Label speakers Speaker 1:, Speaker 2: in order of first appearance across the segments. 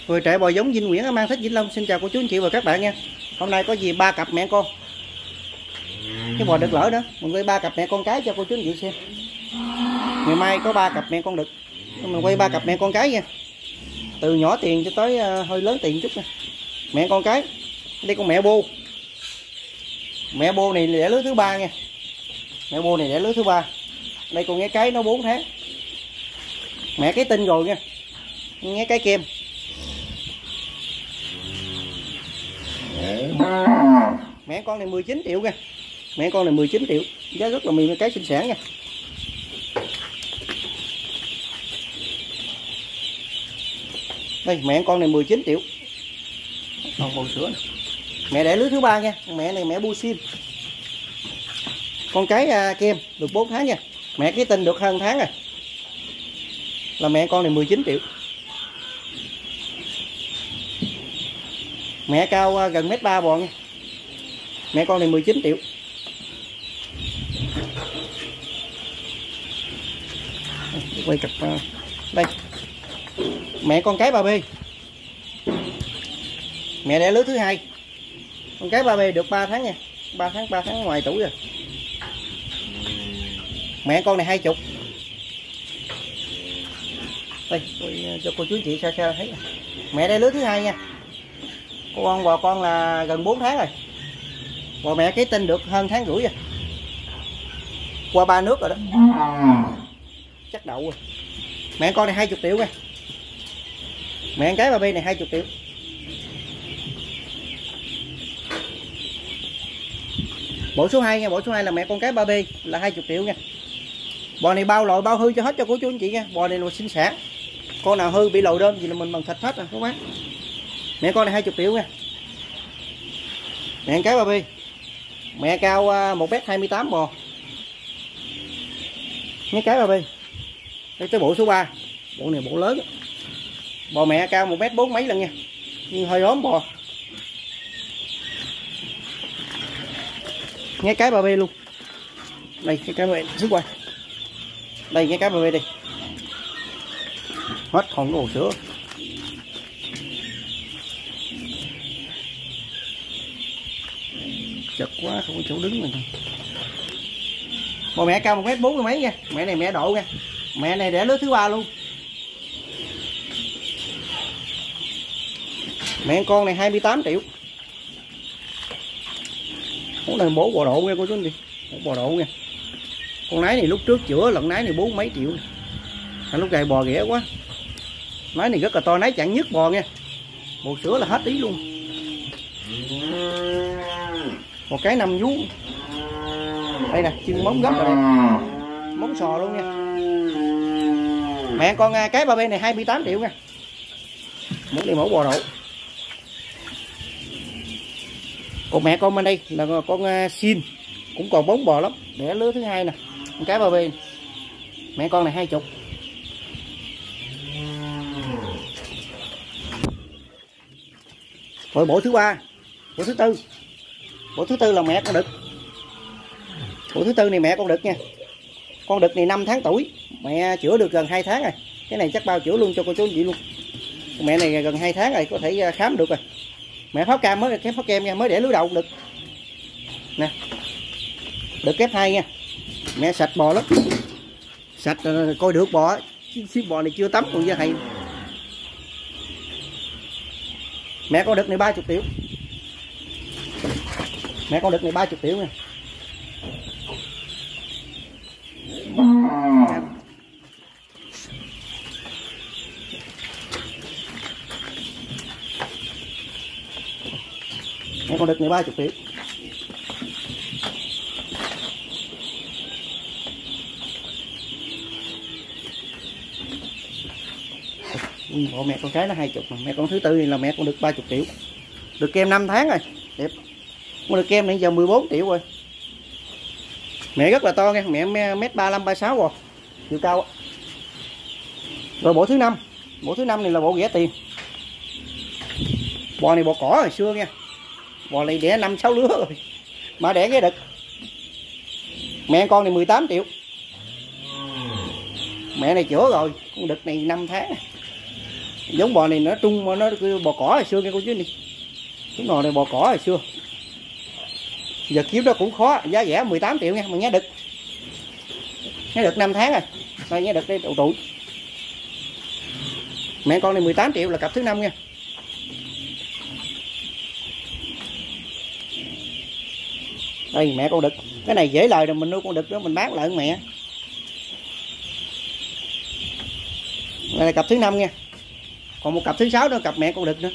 Speaker 1: Người trại bò giống Vinh Nguyễn ở Mang Thích, Vĩnh Long xin chào cô chú anh chị và các bạn nha. Hôm nay có gì 3 cặp mẹ con. Cái bò đực lỡ đó, mình quay 3 cặp mẹ con cái cho cô chú anh chị xem. Ngày mai có 3 cặp mẹ con đực. Mình quay 3 cặp mẹ con cái nha. Từ nhỏ tiền cho tới hơi lớn tiền chút nha. Mẹ con cái. Đây con mẹ bô. Mẹ bô này đẻ lứa thứ 3 nha. Mẹ bô này đẻ lứa thứ 3. Đây con nghe cái nó 4 tháng. Mẹ cái tinh rồi nha. Nghe cái kem. Mẹ con này 19 triệu nha. Mẹ con này 19 triệu. Giá rất là mềm, cái sinh sản nha. Đây mẹ con này 19 triệu. Còn bầu sữa này. Mẹ đẻ lứa thứ 3 nha. Mẹ này mẹ bu sim. Con cái kem được 4 tháng nha. Mẹ cái tinh được hơn tháng rồi. Là mẹ con này 19 triệu. Mẹ cao gần 1m3 bò nha. Mẹ con này 19 triệu. Quay cặp đây. Mẹ con cái 3B. Mẹ đẻ lứa thứ 2. Con cái 3B được 3 tháng nha. 3 tháng ngoài tuổi rồi. Mẹ con này 20. Đây cho cô chú anh chị xa thấy. Mẹ đẻ lứa thứ 2 nha. Con bò con là gần 4 tháng rồi. Bò mẹ cái tinh được hơn tháng rưỡi rồi. Qua 3 nước rồi đó. Chắc đậu rồi. Mẹ con này 20 triệu nha. Mẹ cái 3B này 20 triệu. Bộ số 2 nha, bộ số 2 là mẹ con cái 3B là 20 triệu nha. Bò này bao lội bao hư cho hết cho cô chú anh chị nha. Bò này là sinh sản. Con nào hư bị lồi đơm gì là mình bằng thịt hết rồi các bác. Mẹ con này 20 triệu nha. Mẹ cái 3B. Mẹ cao 1m28 bò. Mấy cái 3B. Đây tới bộ số 3. Bộ này bộ lớn. Bò mẹ cao 1m4 mấy lần nha. Nhưng hơi ốm bò. Nghe cái 3B luôn. Đây cái 3B xuống quay. Đây nghe cái 3B đi. Hết còn cái hồ sữa. Chật quá không có chỗ đứng này. Bò mẹ cao 1m40 mấy nha. Mẹ này mẹ độ nha. Mẹ này đẻ lứa thứ 3 luôn. Mẹ con này 28 triệu. Con này bố bò độ nha cô chú anh chị. Bò độ nha. Con nái này lúc trước chữa lận nái này 4 mấy triệu. Lúc này bò ghẻ quá. Nái này rất là to, nái chặn nhất bò nha. Bò sữa là hết ý luôn. Một cái 5 vú. Đây nè, chân móng gấp rồi. Móng sò luôn nha. Mẹ con cái 3B này 28 triệu nha. Một đi mẫu bò độ. Còn mẹ con bên đây là con xin. Cũng còn 4 bò lắm. Đẻ lứa thứ 2 nè. Con cái 3B. Mẹ con này 20. Rồi bộ thứ 3. Bộ thứ 4. Bộ thứ 4 là mẹ con đực. Bộ thứ 4 này mẹ con đực nha. Con đực này 5 tháng tuổi. Mẹ chữa được gần 2 tháng rồi. Cái này chắc bao chữa luôn cho cô chú anh chị luôn. Mẹ này gần 2 tháng rồi, có thể khám được rồi. Mẹ pháo cam mới kép pháo kem nha, mới để lứa đầu đực. Nè. Đực kép 2 nha. Mẹ sạch bò lắm. Sạch coi được bò. Xíu bò này chưa tắm còn da hay. Mẹ con đực này 30 triệu. Mẹ con đực này 30 triệu nha. Mẹ con đực này 30 triệu. Bộ mẹ con cái nó 20. Mẹ con thứ 4 này là mẹ con đực 30 triệu. Được kem 5 tháng rồi. Đẹp. Con được kem này giờ 14 triệu rồi. Mẹ rất là to nha. Mẹ 1m35-36 rồi. Chiều cao. Rồi bộ thứ 5. Bộ thứ 5 này là bộ rẻ tiền. Bò này bò cỏ hồi xưa nha. Bò này đẻ 5-6 lứa rồi. Mà đẻ cái đực. Mẹ con này 18 triệu. Mẹ này chữa rồi. Con đực này 5 tháng. Giống bò này nó trung mà nó bò cỏ hồi xưa nghe cô chú đi. Cái bò này bò cỏ hồi xưa. Giờ kiếm đó cũng khó, giá rẻ 18 triệu nha, mà nhá đực. Nhá đực 5 tháng rồi. Đây nhá đực đây đầu tuổi. Mẹ con này 18 triệu là cặp thứ 5 nha. Đây mẹ con đực. Cái này dễ lời rồi, mình nuôi con đực đó mình bán lại mẹ. Đây là cặp thứ 5 nha. Còn một cặp thứ 6 nữa, cặp mẹ con đực nữa.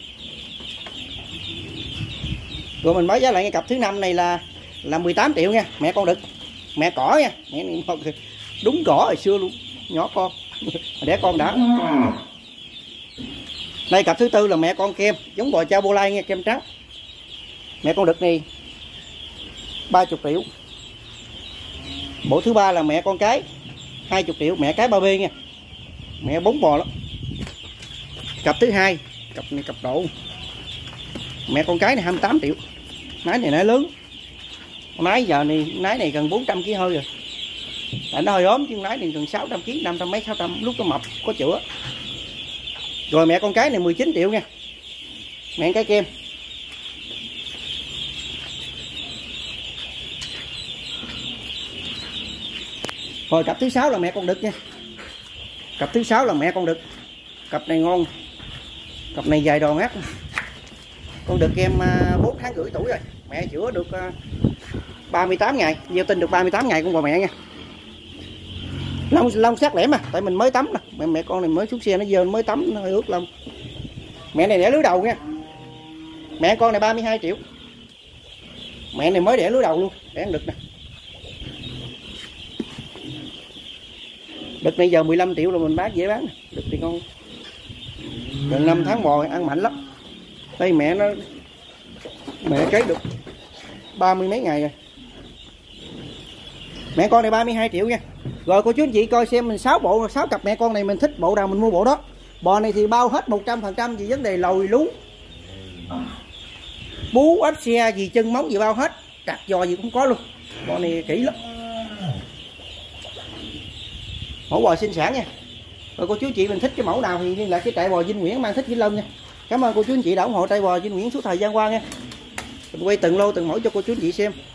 Speaker 1: Rồi mình báo giá lại cái cặp thứ 5 này là 18 triệu nha, mẹ con đực. Mẹ cỏ nha, mẹ này đúng cỏ hồi xưa luôn, nhỏ con. Để con đã. Đây cặp thứ 4 là mẹ con kem, giống bò cha bô lai nha, kem trắng. Mẹ con đực này 30 triệu. Bộ thứ 3 là mẹ con cái 20 triệu, mẹ cái 3B nha. Mẹ 4 bò lắm. Cặp thứ 2, cặp này cặp độ. Mẹ con cái này 28 triệu. Nái này nái lớn. Nái giờ này nái này gần 400 kg hơi rồi. Tại nó hơi ốm chứ nái này gần 600 kg, 500 mấy 600, lúc nó mập có chữa. Rồi mẹ con cái này 19 triệu nha. Mẹ cái kem. Rồi cặp thứ 6 là mẹ con đực nha. Cặp thứ 6 là mẹ con đực. Cặp này ngon. Cặp này dài đòn ác. Con đực em 4 tháng rưỡi tuổi rồi. Mẹ chữa được 38 ngày, gieo tinh được 38 ngày con bò mẹ nha. Lông sắc lẻm à, tại mình mới tắm nè. Mẹ con này mới xuống xe nó dơ mới tắm nó hơi ướt lông. Mẹ này đẻ lứa đầu nha. Mẹ con này 32 triệu. Mẹ này mới đẻ lứa đầu luôn, đẻ đực nè. Đực này giờ 15 triệu là mình bán dễ bán nè. Đực thì con gần 5 tháng bò ăn mạnh lắm. Đây mẹ nó mẹ cấy được 30 mấy ngày rồi. Mẹ con này 32 triệu nha. Rồi cô chú anh chị coi xem mình 6 bộ 6 cặp mẹ con này mình thích bộ nào mình mua bộ đó. Bò này thì bao hết 100% vì vấn đề lồi lú. Bú ếch xe gì chân móng gì bao hết, trặc giò gì cũng có luôn. Bò này kỹ lắm. Mẫu bò sinh sản nha. Rồi cô chú chị mình thích cái mẫu nào thì liên lạc cái trại bò Vinh Nguyễn Mang Thích Vĩnh Long nha. Cảm ơn cô chú anh chị đã ủng hộ trại bò Vinh Nguyễn suốt thời gian qua nha. Mình quay từng lô từng mẫu cho cô chú anh chị xem.